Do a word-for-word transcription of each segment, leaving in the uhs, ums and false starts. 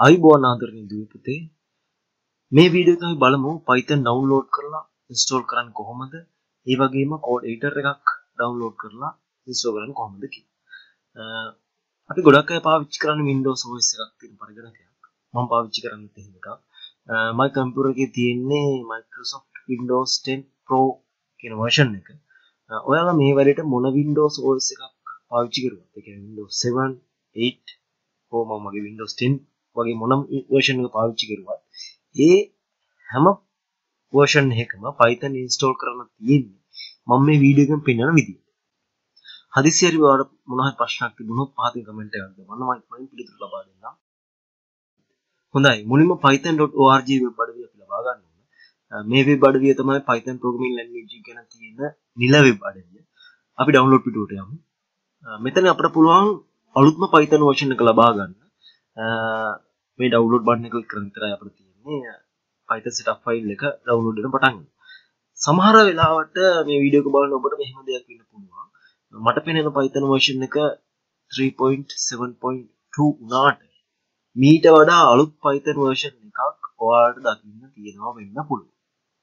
අයිබෝන් ආදරණීය දූ පුතේ මේ වීඩියෝ එකේ අපි බලමු Python download කරලා install කරන්නේ කොහොමද? ඒ වගේම code editor එකක් download කරලා install කරන්නේ කොහොමද කියලා. අපි ගොඩක් අය පාවිච්චි කරන්නේ Windows O S එකක් තියෙන පරිගණකයක්. මම පාවිච්චි කරන්නේ එහෙම එකක්. my computer එකේ තියෙන්නේ Microsoft Windows ten Pro කියන version එක. ඔයාලා මේ වැඩේට මොන Windows O S එකක් පාවිච්චි කරුවත්, ඒ කියන්නේ Windows seven, eight කොහොම මගේ Windows ten වගේ මොනම version එක පාවිච්චි කරුවත් ඒ හැම version එකකම Python install කරන්න තියෙන්නේ මම මේ වීඩියෝ එකෙන් පෙන්නන විදිහට. හදිසියෙ හරි ඔයාලට මොන හරි ප්‍රශ්නයක් තිබුණොත් පහතින් කමෙන්ට් එකක් දාන්න මම මම පිළිතුරු ලබා දෙන්නම්. හොඳයි, මුලින්ම python dot org වෙබ් අඩවිය අපි ලබා ගන්න ඕන. මේ වෙබ් අඩවිය තමයි Python programming language ගැන තියෙන නිල වෙබ් අඩවිය. අපි download පිටුවට යමු. මෙතන අපිට පුළුවන් අලුත්ම Python version එක ලබා ගන්න. මේ download button එක ක්ලික් කරන් විතරයි අපිට තියෙන්නේ Python setup file එක download වෙන පටන් ගන්න. සමහර වෙලාවට මේ වීඩියෝ එක බලන ඔබට මෙහෙම දෙයක් වෙන්න පුළුවන්. මට පෙනෙන Python version එක three point seven point two උනාට මීට වඩා අලුත් Python version එකක් ඔයාලට දකින්න තියෙනවා වෙන්න පුළුවන්.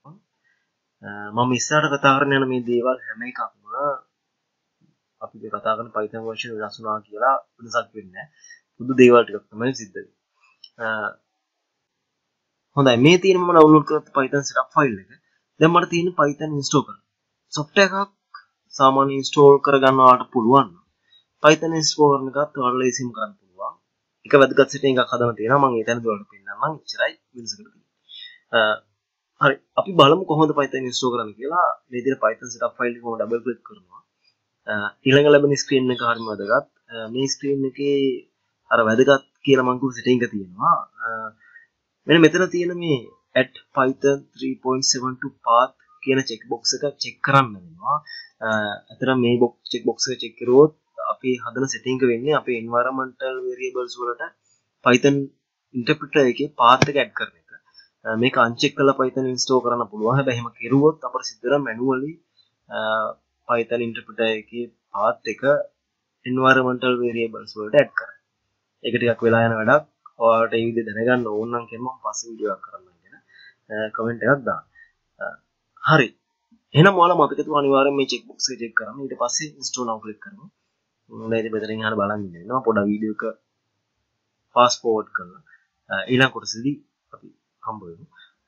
මම ඉස්සරහට කතා කරන්න යන මේ දේවල් හැම එකක්ම අපි කතා කරන Python version වෙනස් වුණා කියලා වෙනසක් වෙන්නේ නැහැ. පුදු දේවල් ටිකක් තමයි සිද්ධ වෙන්නේ. හොඳයි, මේ තියෙන මම download කරගත්ත Python setup file එක. දැන් මට තියෙන Python install කරන්න. software එකක් සාමාන්‍ය install කරගන්න ඔයාලට පුළුවන්. Python install කරන එකත් ඔයාලා ලේසියෙන් කරන්න පුළුවන්. එක වැදගත් setting එකක් හදන්න තියෙනවා. මම ඒ තැනදී ඔයාලට පෙන්නන්නම්. ඉච්චරයි වෙනසකට තියෙන්නේ. හරි, අපි බලමු කොහොමද Python install කරන්නේ කියලා. මේ විදිහට Python setup file එක කොහොම double click කරනවා. ඊළඟ ලැබෙන screen එක හරිම වැදගත්. මේ screen එකේ අර වැදගත් කියලා මම කිව්ව setting එක තියෙනවා. මෙන්න මෙතන තියෙන මේ at python three point seven two path කියන check box එක check කරන්න වෙනවා. අතන මේ box check box එක check කරුවොත් අපි හදන setting එක වෙන්නේ අපේ environmental variables වලට Python interpreter එකේ path එක add කරන එක. මේක uncheck කරලා Python install කරන්න පුළුවන්. හැබැයි එහෙම කෙරුවොත් අපිට සිද්ධ වෙනවා manually Python interpreter එකේ path එක environmental variables වලට add කරන්න. ඒක ටිකක් වෙලා යන වැඩක්. ඔයාලට මේ විදිහ දැනගන්න ඕන නම් කියන්න මම පස්සේ වීඩියෝ එකක් කරන්නම් කියන කමෙන්ට් එකක් දාන්න. හරි. එහෙනම් ඔයාලා මතක තියාගන්න අනිවාර්යෙන් මේ check box එක check කරන්න. ඊට පස්සේ install now click කරමු. මම ඉතින් මෙතනින් අහන්න බලන් ඉන්නවා. පොඩ්ඩක් වීඩියෝ එක fast forward කරලා ඊළඟ කොටසදී අපි හම්බ වෙමු.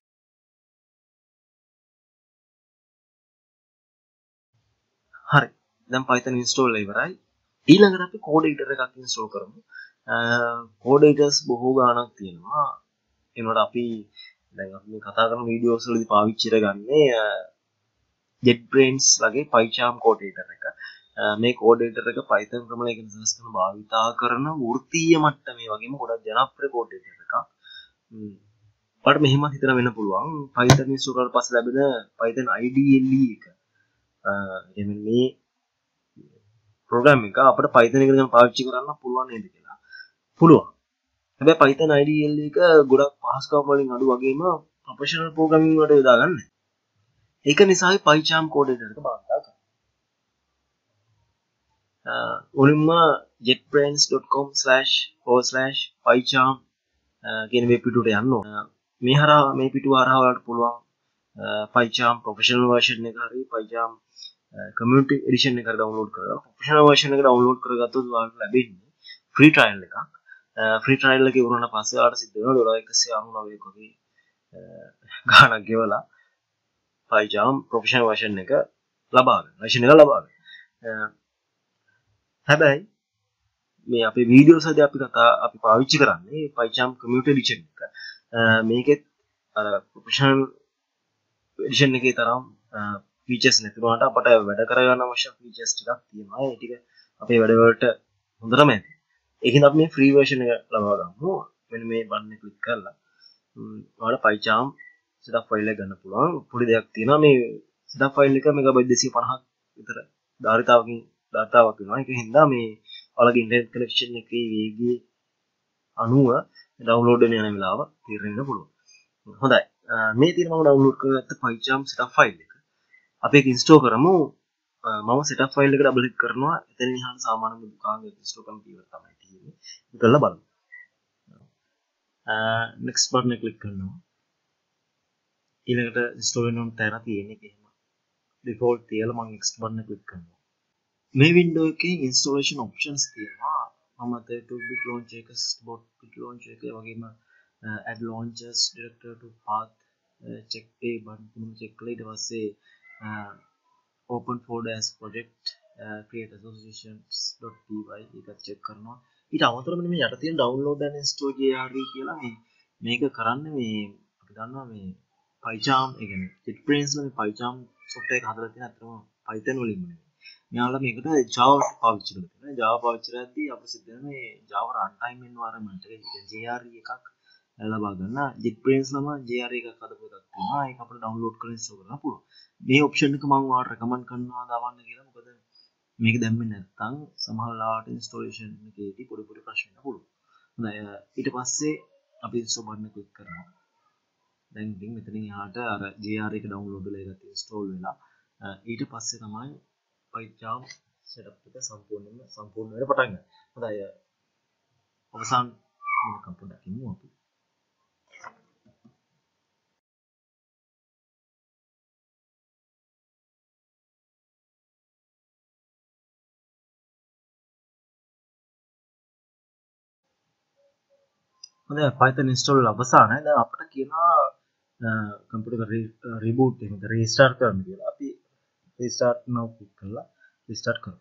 හරි. දැන් Python install ඉවරයි. ඊළඟට අපි code editor එකක් install කරමු. code editors බොහෝ ගාණක් තියෙනවා. ඒනොට අපි දැන් අපි මේ කතා කරන වීඩියෝස් වලදී පාවිච්චි කරගන්නේ JetBrains වගේ PyCharm code editor එක. මේ code editor එක Python ක්‍රමයකින් සකස් කරන භාවිතා කරන වෘත්තීය මට්ටමේ වගේම ගොඩක් ජනප්‍රිය code editor එකක්. ඔයාලට මෙහෙමත් හිතන වෙන්න පුළුවන් Python install කරලා පස්සේ ලැබෙන Python I D L E එක. එන්නේ මේ program එක අපිට Python එක ගැන පාවිච්චි කරන්න පුළුවන් නේද කියලා. පුළුවන්. හැබැයි Python I D L E එක ගොඩක් පහසුකම් වලින් අඩු වගේම ප්‍රොෆෙෂනල් ප්‍රෝග්‍රෑමින් වලට යොදා ගන්න. ඒක නිසායි PyCharm code editor එක භාවිතා කරන්නේ. මුලින්ම jetbrains dot com slash forward slash pycharm කියන වෙබ් පිටුවට යන්න ඕන. මේ හරහා මේ පිටුව හරහා ඔයාලට පුළුවන් PyCharm professional version එක හරි PyCharm community edition එක download කරලා professional version එක download කරගත්තොත් ඔයාලට ලැබෙන්නේ free trial එකක්. free trial එක ඉවරනට පස්සේ ඔයාලට සිද්ධ වෙනවා ඩොලර් එකසිය අනූනවය වගේ ගාණක් ගෙවලා PyCharm professional version එක ලබා ගන්න. version එක ලබා ගන්න. හැබැයි මේ අපේ වීඩියෝස් වලදී අපි කතා අපි පාවිච්චි කරන්නේ PyCharm community edition එක. මේකෙත් අර professional edition එකේ තරම් features නැතිවට අපට වැඩ කරගන්න අවශ්‍ය features ටිකක් තියෙනවා. ඒ ටික අපේ වැඩ වලට හොඳටම ඇති. ඒකින් අපි මේ free version එක ලබා ගමු. මෙන්න මේ button එක click කරලා ඔයාලා PyCharm setup file එක ගන්න පුළුවන්. පොඩි දෙයක් තියෙනවා මේ setup file එක මෙගාබයිට් දෙසිය පනහක් විතර ධාරිතාවකින් ඩාටාවක් වෙනවා. ඒක හින්දා මේ ඔයාලගේ ඉන්ටර්නෙට් කනෙක්ෂන් එකේ වේගය අනුව download වෙන යන වෙලාව තීරණය වෙන්න පුළුවන්. හොඳයි. මේ තියෙන මම download කරගත්ත PyCharm setup file එක. අපි ඒක install කරමු. මම setup file එක double click කරනවා. එතනින් එහාට සාමාන්‍ය දුකාංග install කරන කීවර තමයි තියෙන්නේ. ඒක කරලා බලමු. next button එක click කරනවා. ඊළඟට install වෙන ඕන තැන තියෙන්නේ එහෙම. default තියලා මම next button එක click කරනවා. මේ window එකේ installation options තියෙනවා. මම thirty-two bit launcher එක, sixty-four bit launcher එක වගේම add launchers directory to path check ඒ බටන් check කළා. ඊට පස්සේ open folder as project create associations.py එක check කරනවා. ඊට අමතරව මේ යට තියෙන download and install jrv කියලා මේ මේක කරන්නේ මේ අපි දන්නවා මේ PyCharm ඒ කියන්නේ JetBrains වල මේ PyCharm software එක හදලා තියෙන අතරම Python වලින් නෙමෙයි. මෙයාලා මේකට Java පාවිච්චි කරලා තියෙනවා. Java පාවිච්චි කරද්දී අපිට සිද්ධ වෙන මේ Java runtime environment එක කියන්නේ jrv එකක් ලබා ගන්න. JetBrains ලම jrv එකක් හදපු එකක් තියෙනවා. ඒක අපිට download කරලා install කරන්න පුළුවන්. මේ option එක මම ඔයාලට recommend කරනවා දාවන්න කියලා. මොකද මේක දැම්මේ නැත්නම් සමහර ලාට installation එකේදී පොඩි පොඩි ප්‍රශ්න එන්න පුළුවන්. හොඳයි ඊට පස්සේ අපි install button එක click කරනවා. දැන් ඉතින් මෙතනින් එහාට අර jr එක download වෙලා ඒකත් install වෙලා ඊට පස්සේ තමයි PyCharm setup එක සම්පූර්ණයෙන්ම සම්පූර්ණ වෙන්න පටන් ගන්න. හොඳයි අවසන් වෙනකම් පොඩ්ඩක් ඉමු අපි. හොඳයි Python install අවසానයි. දැන් අපිට කියනවා කම්පියුටර් එක reboot එහෙම restart කරන්න කියලා. අපි restart now click කරලා restart කරමු.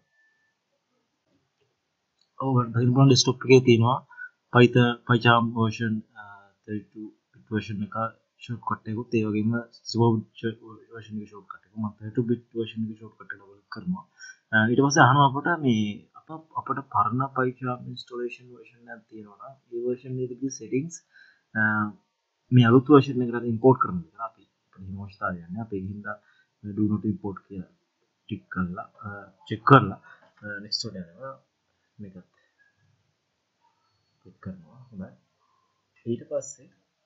ඔව් දැන් බලන්න desktop එකේ තියෙනවා Python PyCharm version thirty-two bit version එක shortcut එකකුත් ඒ වගේම sixty-four bit version එකේ shortcut එක. මම thirty-two bit version එකේ shortcut එක ඩබල් කරනවා. ඊට පස්සේ අහනවා අපට මේ අප අපට පරණ PyCharm installation version එකක් තියෙනවා නම් ඒ version එකේ settings මේ අලුත් version එකට import කරන්න කියලා අපි අපේ අවශ්‍යතාවය යන්නේ. අපි ඒකින්ද do not import කියලා ටික් කරලා check කරලා next එකට යනවා. මේකත් click කරනවා. හොඳයි. ඊට පස්සේ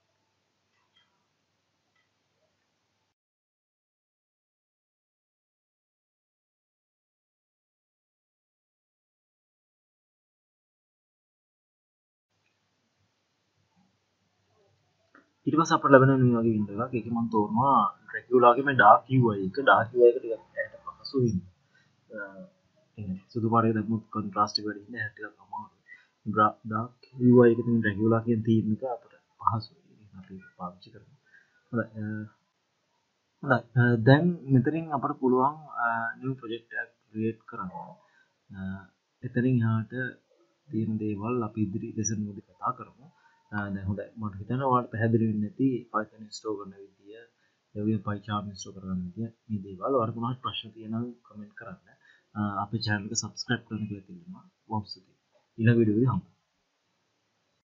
ඊට පස්සේ අපිට ලැබෙන මේ වගේ window එකක්. ඒකේ මම තෝරනවා Dracula ගේ මේ dark U I එක. dark U I එක ටිකක් ඇයට පහසු වෙනවා. ඒ සුදු පාටේ දැම්මොත් contrast එක වැඩි වෙන හැටි ටිකක් අමාරුයි. dark U I එකේ තියෙන Dracula කියන theme එක අපිට පහසුයි. අපි පාවිච්චි කරමු. හොඳයි. හොඳයි. දැන් මෙතනින් අපිට පුළුවන් new project එකක් create කරන්න. එතනින් එහාට තියෙන දේවල් අපි ඉදිරි lesson වලදී කතා කරමු. දැන් හොඳයි මට හිතෙනවා ඔයාලට පැහැදිලි වෙන්නේ නැති Python install කරන විදිය, ඒ වගේම PyCharm install කරන විදිය මේ දේවල්. ඔයාලට මොනවද ප්‍රශ්න තියෙනවා කමෙන්ට් කරන්න. අපේ channel එක subscribe කරන්න කියලා තියෙනවා. බොහොම ස්තුතියි. ඊළඟ වීඩියෝ එකදී හමු.